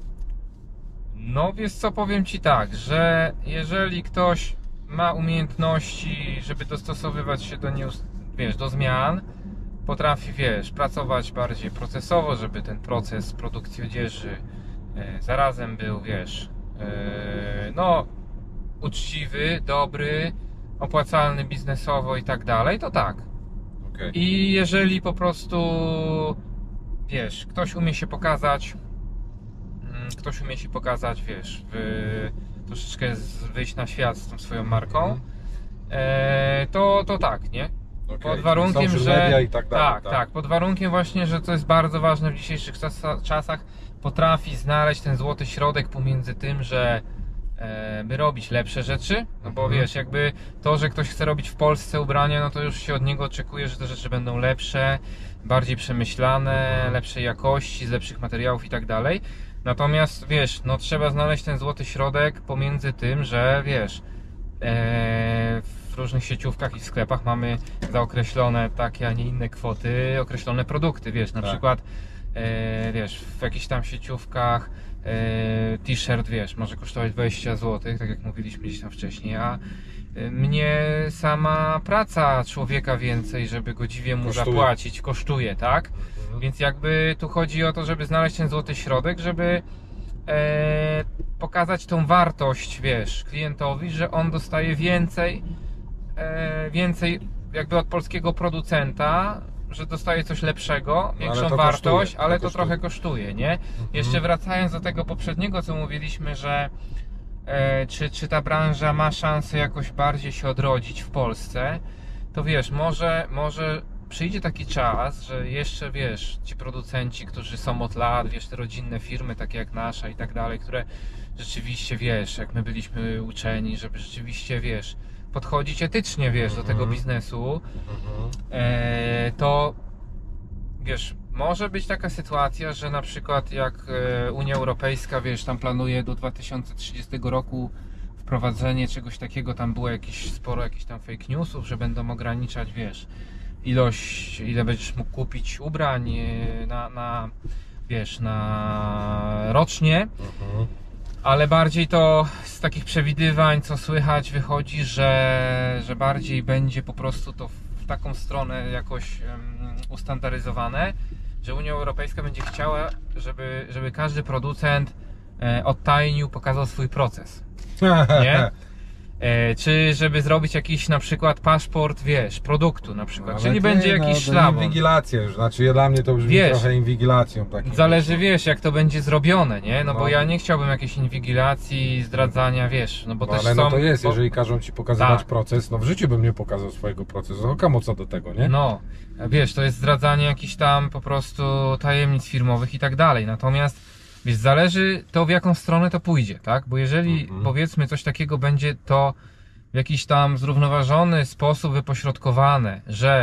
No wiesz co, powiem Ci tak, że jeżeli ktoś ma umiejętności, żeby dostosowywać się do, do zmian, potrafi, wiesz, pracować bardziej procesowo, żeby ten proces produkcji odzieży zarazem był, wiesz, no uczciwy, dobry, opłacalny biznesowo i tak dalej, to tak. Okay. I jeżeli po prostu, wiesz, ktoś umie się pokazać, wiesz, troszeczkę wyjść na świat z tą swoją marką, to tak, nie? Okay. Pod warunkiem, że i tak dalej, tak, pod warunkiem właśnie, że to jest bardzo ważne w dzisiejszych czasach, potrafi znaleźć ten złoty środek pomiędzy tym, że by robić lepsze rzeczy, no bo wiesz, jakby to, że ktoś chce robić w Polsce ubrania, no to już się od niego oczekuje, że te rzeczy będą lepsze, bardziej przemyślane, lepszej jakości, z lepszych materiałów i tak dalej. Natomiast wiesz, no trzeba znaleźć ten złoty środek pomiędzy tym, że wiesz, w różnych sieciówkach i sklepach mamy zaokreślone takie, a nie inne kwoty, określone produkty, wiesz, na przykład wiesz, w jakichś tam sieciówkach t-shirt, wiesz, może kosztować 20 zł, tak jak mówiliśmy gdzieś tam wcześniej, a mnie sama praca człowieka więcej, żeby godziwie mu zapłacić, kosztuje, tak? Więc jakby tu chodzi o to, żeby znaleźć ten złoty środek, żeby pokazać tą wartość, wiesz, klientowi, że on dostaje więcej jakby od polskiego producenta, że dostaje coś lepszego, większą wartość, ale to trochę kosztuje, nie? Jeszcze wracając do tego poprzedniego, co mówiliśmy, że czy ta branża ma szansę jakoś bardziej się odrodzić w Polsce, to wiesz, może przyjdzie taki czas, że jeszcze, wiesz, ci producenci, którzy są od lat, wiesz, te rodzinne firmy, takie jak nasza i tak dalej, które rzeczywiście, wiesz, jak my byliśmy uczeni, żeby rzeczywiście, wiesz, podchodzić etycznie, wiesz, do tego biznesu, to, wiesz, może być taka sytuacja, że na przykład jak Unia Europejska, wiesz, tam planuje do 2030 roku wprowadzenie czegoś takiego, tam było sporo jakichś tam fake newsów, że będą ograniczać, wiesz, ilość, ile będziesz mógł kupić ubrań na rocznie, ale bardziej to z takich przewidywań, co słychać, wychodzi, że bardziej będzie po prostu to w taką stronę jakoś ustandaryzowane, że Unia Europejska będzie chciała, żeby każdy producent odtajnił, pokazał swój proces, nie? Czy żeby zrobić jakiś na przykład paszport, wiesz, produktu na przykład, czyli będzie jakiś szlaban. Inwigilacja już, znaczy dla mnie to brzmi trochę inwigilacją. Zależy, wiesz, jak to będzie zrobione, nie? No bo ja nie chciałbym jakiejś inwigilacji, zdradzania, wiesz, no bo też ale są... no to jest, jeżeli każą ci pokazywać proces, no w życiu bym nie pokazał swojego procesu, no komu co do tego, nie? No, wiesz, to jest zdradzanie jakichś tam po prostu tajemnic firmowych i tak dalej, natomiast wiesz, zależy to, w jaką stronę to pójdzie, tak? Bo jeżeli powiedzmy coś takiego będzie to w jakiś tam zrównoważony sposób wypośrodkowane, że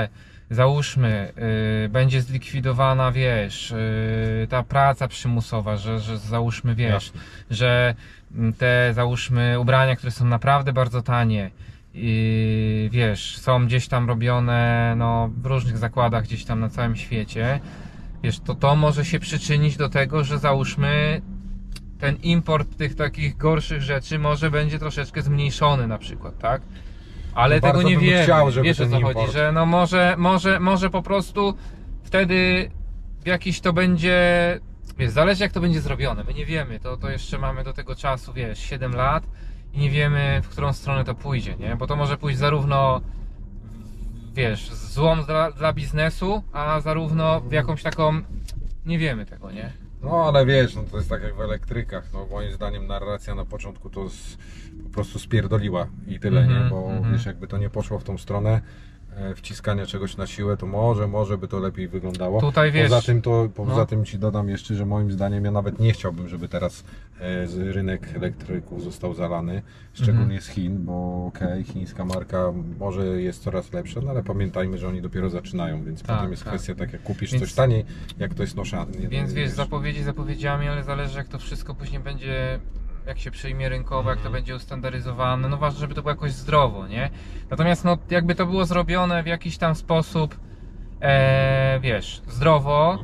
załóżmy, będzie zlikwidowana, wiesz, ta praca przymusowa, że załóżmy, wiesz, Jasne. że te, załóżmy, ubrania, które są naprawdę bardzo tanie i wiesz, są gdzieś tam robione, no, w różnych zakładach gdzieś tam na całym świecie, wiesz, to może się przyczynić do tego, że załóżmy ten import tych takich gorszych rzeczy może będzie troszeczkę zmniejszony na przykład, tak? Ale No tego bardzo nie bym wiemy, chciał, żeby wiesz o ten co chodzi, import- że no może po prostu wtedy jakiś to będzie, wiesz, zależy jak to będzie zrobione, my nie wiemy, to jeszcze mamy do tego czasu, wiesz, 7 lat i nie wiemy, w którą stronę to pójdzie, nie? Bo to może pójść zarówno, wiesz, złom dla biznesu, a zarówno w jakąś taką, nie wiemy tego, nie? No ale wiesz, no to jest tak jak w elektryka. No moim zdaniem narracja na początku to po prostu spierdoliła i tyle, nie? Bo wiesz, jakby to nie poszło w tą stronę wciskania czegoś na siłę, to może by to lepiej wyglądało. Tutaj wiesz, Poza tym ci dodam jeszcze, że moim zdaniem ja nawet nie chciałbym, żeby teraz rynek elektryków został zalany, szczególnie z Chin, bo okej, chińska marka może jest coraz lepsza, no ale pamiętajmy, że oni dopiero zaczynają, więc Tak, potem jest tak. kwestia tak jak kupisz Więc- coś taniej, jak to jest noszane. Więc wiesz, zapowiedzi zapowiedziami, ale zależy jak to wszystko później będzie, jak się przyjmie rynkowo, jak to będzie ustandaryzowane, no ważne, żeby to było jakoś zdrowo, nie? Natomiast no jakby to było zrobione w jakiś tam sposób, wiesz, zdrowo,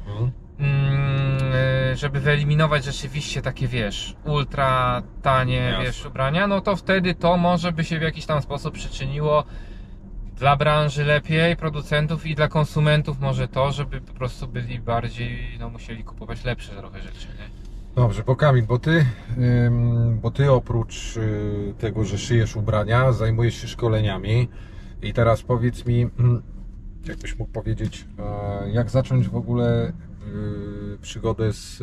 żeby wyeliminować rzeczywiście takie, wiesz, ultra tanie, Jasne. wiesz, ubrania, no to wtedy to może by się w jakiś tam sposób przyczyniło dla branży lepiej, producentów i dla konsumentów może to, żeby po prostu byli bardziej, no musieli kupować lepsze trochę rzeczy, nie? Dobrze, bo Kamil, bo ty oprócz tego, że szyjesz ubrania, zajmujesz się szkoleniami i teraz powiedz mi, jakbyś mógł powiedzieć, jak zacząć w ogóle przygodę z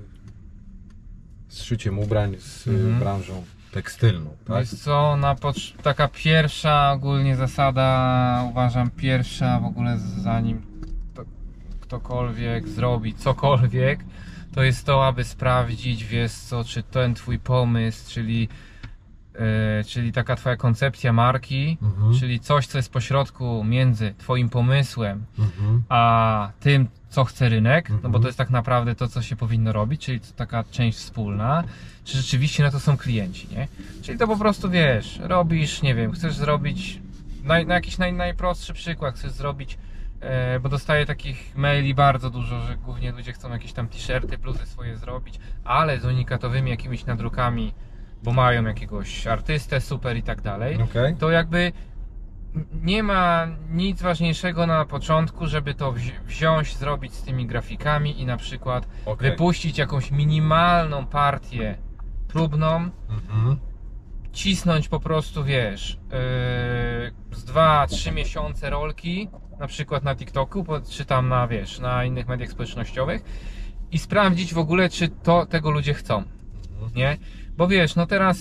szyciem ubrań, z branżą tekstylną, tak? Wiesz co, taka pierwsza ogólnie zasada, uważam pierwsza w ogóle zanim ktokolwiek zrobi cokolwiek, to jest to, aby sprawdzić, wiesz co, czy ten twój pomysł, czyli taka twoja koncepcja marki, czyli coś, co jest pośrodku między twoim pomysłem a tym, co chce rynek, no bo to jest tak naprawdę to, co się powinno robić, czyli to taka część wspólna, czy rzeczywiście na to są klienci, nie? Czyli to po prostu, wiesz, robisz, nie wiem, chcesz zrobić, na jakiś najprostszy przykład, chcesz zrobić, bo dostaję takich maili bardzo dużo, że głównie ludzie chcą jakieś tam t-shirty, bluzy swoje zrobić, ale z unikatowymi jakimiś nadrukami, bo mają jakiegoś artystę super i tak dalej, Okej. to jakby nie ma nic ważniejszego na początku, żeby to wziąć, zrobić z tymi grafikami i na przykład Okej. wypuścić jakąś minimalną partię próbną, cisnąć po prostu, wiesz, z 2-3 miesiące rolki, na przykład na TikToku, czy tam na, wiesz, na innych mediach społecznościowych i sprawdzić w ogóle, czy tego ludzie chcą, nie? Bo wiesz, no teraz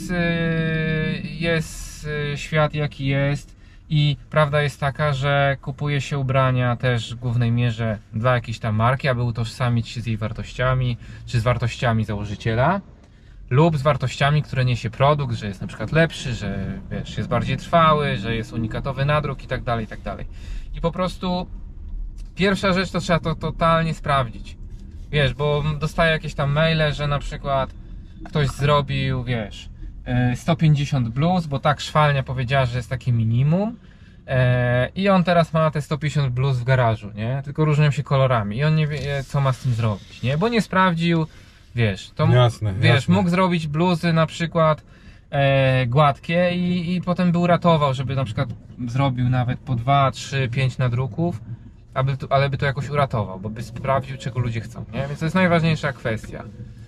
jest świat jaki jest i prawda jest taka, że kupuje się ubrania też w głównej mierze dla jakiejś tam marki, aby utożsamić się z jej wartościami, czy z wartościami założyciela, lub z wartościami, które niesie produkt, że jest na przykład lepszy, że wiesz, jest bardziej trwały, że jest unikatowy nadruk i tak dalej, i tak dalej. I po prostu pierwsza rzecz to trzeba to totalnie sprawdzić. Wiesz, bo dostaję jakieś tam maile, że na przykład ktoś zrobił, wiesz, 150 bluz, bo tak szwalnia powiedziała, że jest takie minimum i on teraz ma te 150 bluz w garażu, nie? Tylko różnią się kolorami i on nie wie, co ma z tym zrobić, nie? Bo nie sprawdził, wiesz, to Jasne, wiesz, jasne. mógł zrobić bluzy na przykład gładkie i potem by uratował, żeby na przykład zrobił nawet po 2, 3, 5 nadruków, ale by to jakoś uratował, bo by sprawdził, czego ludzie chcą, nie? Więc to jest najważniejsza kwestia.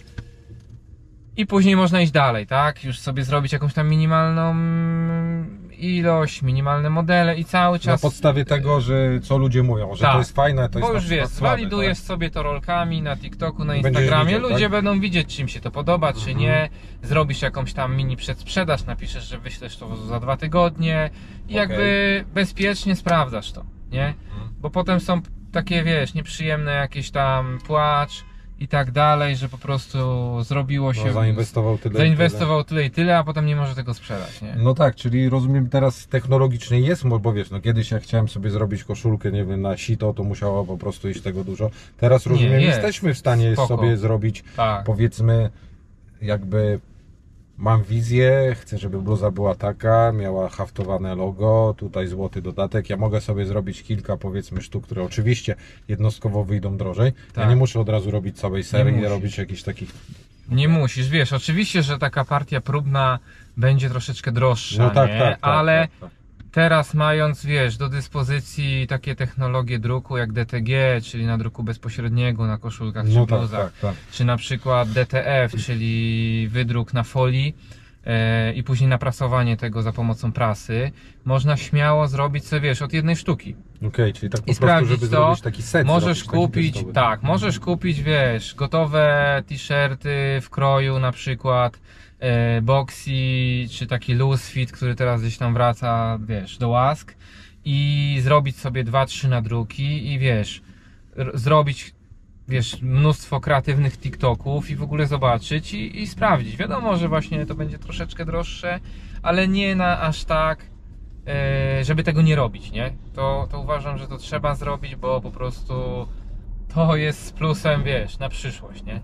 I później można iść dalej, tak? Już sobie zrobić jakąś tam minimalną ilość, minimalne modele i cały Na czas... podstawie tego, że co ludzie mówią, że Tak. to jest fajne, to Bo jest już na wiesz, przykład słabe, walidujesz tak? sobie to rolkami na TikToku, na Będziesz Instagramie, widział, ludzie tak? będą widzieć, czy im się to podoba, czy nie. Zrobisz jakąś tam mini przedsprzedaż, napiszesz, że wyślesz to za 2 tygodnie i jakby bezpiecznie sprawdzasz to, nie? Bo potem są takie, wiesz, nieprzyjemne jakieś tam płacz, i tak dalej, że po prostu zrobiło się... No, zainwestował tyle i zainwestował tyle i tyle, a potem nie może tego sprzedać, nie? No tak, czyli rozumiem teraz technologicznie jest, bo wiesz, no kiedyś jak chciałem sobie zrobić koszulkę, nie wiem, na sito, to musiało po prostu iść tego dużo. Teraz rozumiem, jest. jesteśmy w stanie Spoko. sobie zrobić, Tak. powiedzmy, jakby mam wizję, chcę, żeby bluza była taka, miała haftowane logo, tutaj złoty dodatek, ja mogę sobie zrobić kilka, powiedzmy, sztuk, które oczywiście jednostkowo wyjdą drożej. Ja Tak. nie muszę od razu robić całej serii, musisz. robić jakichś takich... Nie musisz, wiesz, oczywiście, że taka partia próbna będzie troszeczkę droższa, No tak, nie? tak, ale tak. teraz mając, wiesz, do dyspozycji takie technologie druku jak DTG, czyli na druku bezpośredniego na koszulkach czy No tak, bluzach, tak. czy na przykład DTF, czyli wydruk na folii i później naprasowanie tego za pomocą prasy, można śmiało zrobić sobie, wiesz, od jednej sztuki. Okej, czyli tak po I prostu, sprawdzić żeby to, zrobić taki set. możesz zrobić taki kupić, testowy. tak, możesz kupić, wiesz, gotowe t-shirty w kroju, na przykład boxy, czy taki loose fit, który teraz gdzieś tam wraca, wiesz, do łask i zrobić sobie 2-3 nadruki i wiesz, zrobić, wiesz, mnóstwo kreatywnych TikToków i w ogóle zobaczyć i sprawdzić. Wiadomo, że właśnie to będzie troszeczkę droższe, ale nie na aż tak, żeby tego nie robić, nie? To uważam, że to trzeba zrobić, bo po prostu to jest z plusem, wiesz, na przyszłość, nie?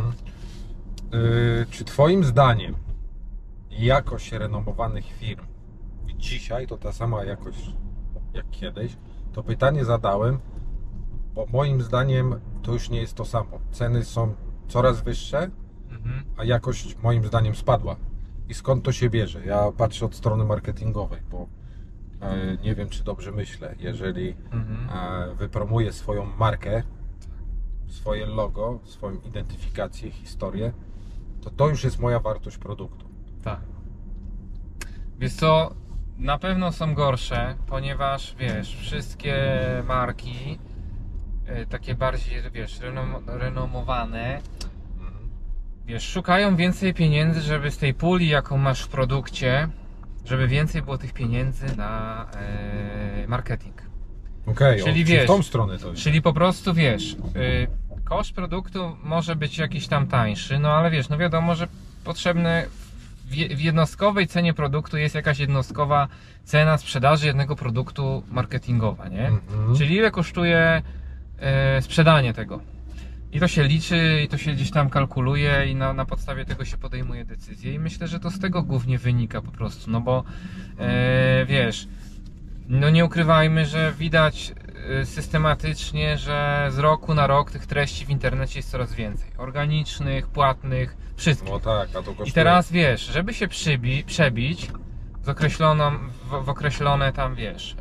Czy twoim zdaniem jakość renomowanych firm dzisiaj to ta sama jakość jak kiedyś? To pytanie zadałem, bo moim zdaniem to już nie jest to samo. Ceny są coraz wyższe, a jakość moim zdaniem spadła. I skąd to się bierze? Ja patrzę od strony marketingowej, bo nie wiem, czy dobrze myślę. Jeżeli wypromuję swoją markę, swoje logo, swoją identyfikację, historię, to już jest moja wartość produktu. Tak. Wiesz co, na pewno są gorsze, ponieważ wiesz, wszystkie marki takie bardziej, wiesz, renomowane, wiesz, szukają więcej pieniędzy, żeby z tej puli, jaką masz w produkcie, żeby więcej było tych pieniędzy na marketing. Okej, Czyli czyli wiesz, w tą stronę to jest. Czyli po prostu wiesz, koszt produktu może być jakiś tam tańszy, no ale wiesz, no wiadomo, że potrzebne w jednostkowej cenie produktu jest jakaś jednostkowa cena sprzedaży jednego produktu marketingowa, nie? Czyli ile kosztuje sprzedanie tego. I to się liczy, i to się gdzieś tam kalkuluje i na podstawie tego się podejmuje decyzje i myślę, że to z tego głównie wynika po prostu, no bo wiesz, no nie ukrywajmy, że widać systematycznie, że z roku na rok tych treści w internecie jest coraz więcej. Organicznych, płatnych, wszystkich. No tak, a to kosztuje. I teraz wiesz, żeby się przebić z określoną, w określone tam wiesz,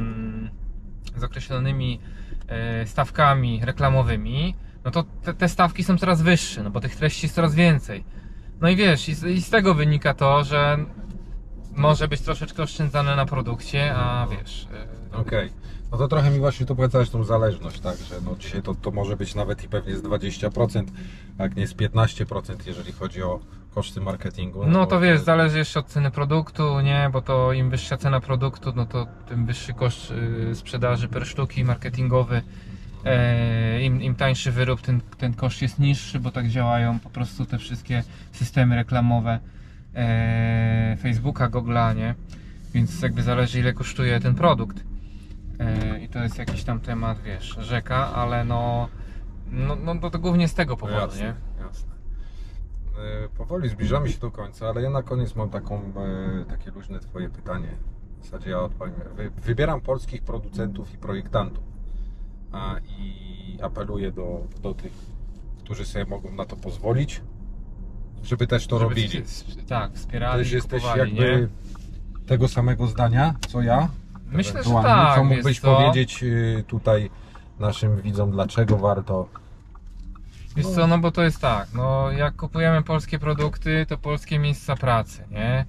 z określonymi stawkami reklamowymi, no to te stawki są coraz wyższe, no bo tych treści jest coraz więcej. No i wiesz, i z tego wynika to, że może być troszeczkę oszczędzane na produkcie, a wiesz... Okej. No to trochę mi właśnie tu pokazałeś tą zależność, tak, że no dzisiaj to może być nawet i pewnie z 20%, jak nie z 15%, jeżeli chodzi o koszty marketingu. No bo to wiesz, zależy jeszcze od ceny produktu, nie, bo to im wyższa cena produktu, no to tym wyższy koszt sprzedaży per sztuki marketingowy. Im tańszy wyrób, ten koszt jest niższy, bo tak działają po prostu te wszystkie systemy reklamowe Facebooka, Google'a, nie? Więc jakby zależy, ile kosztuje ten produkt. I to jest jakiś tam temat, wiesz, rzeka, ale no to głównie z tego powodu, jasne, nie? Jasne. Powoli zbliżamy się do końca, ale ja na koniec mam takie luźne twoje pytanie. W zasadzie ja odpowiem. Wybieram polskich producentów i projektantów i apeluję do tych, którzy sobie mogą na to pozwolić, żeby też to robili. Tak, wspierali, Też jesteś kupowali, jakby nie? tego samego zdania, co ja? Myślę, że Ewentualnie, tak. co mógłbyś wiesz co? powiedzieć tutaj naszym widzom, dlaczego warto? Wiesz co, no bo to jest tak, no jak kupujemy polskie produkty, to polskie miejsca pracy, nie?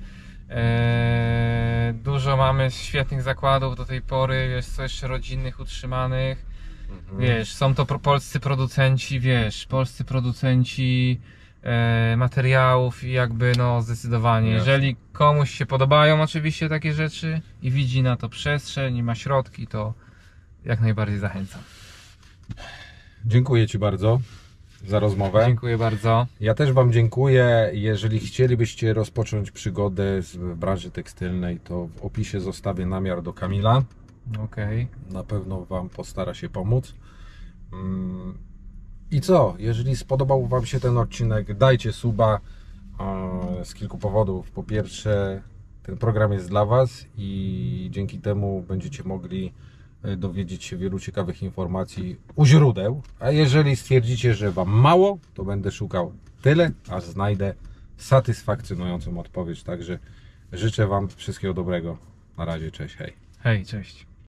Dużo mamy świetnych zakładów do tej pory, wiesz co, jeszcze rodzinnych, utrzymanych, wiesz, są to polscy producenci, wiesz, polscy producenci materiałów i jakby no zdecydowanie, Jasne. jeżeli komuś się podobają oczywiście takie rzeczy i widzi na to przestrzeń i ma środki, to jak najbardziej zachęcam. Dziękuję Ci bardzo. za rozmowę. Dziękuję bardzo. Ja też Wam dziękuję. Jeżeli chcielibyście rozpocząć przygodę w branży tekstylnej, to w opisie zostawię namiar do Kamila. Okej. Na pewno Wam postara się pomóc. I co? Jeżeli spodobał Wam się ten odcinek, dajcie suba z kilku powodów. Po pierwsze, ten program jest dla Was i dzięki temu będziecie mogli dowiedzieć się wielu ciekawych informacji u źródeł. A jeżeli stwierdzicie, że Wam mało, to będę szukał tyle, aż znajdę satysfakcjonującą odpowiedź. Także życzę Wam wszystkiego dobrego. Na razie, cześć, hej. Hej, cześć.